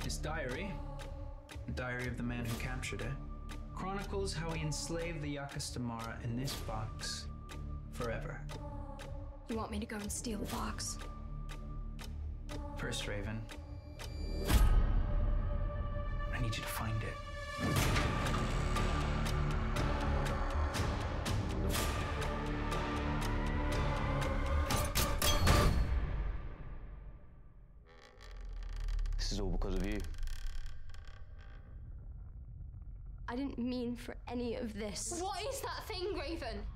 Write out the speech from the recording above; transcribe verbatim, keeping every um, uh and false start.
His diary, the diary of the man who captured it, chronicles how he enslaved the Yakastamara in this box forever. You want me to go and steal the box? First, Raven, I need you to find it. This is all because of you. I didn't mean for any of this. What is that thing, Raven?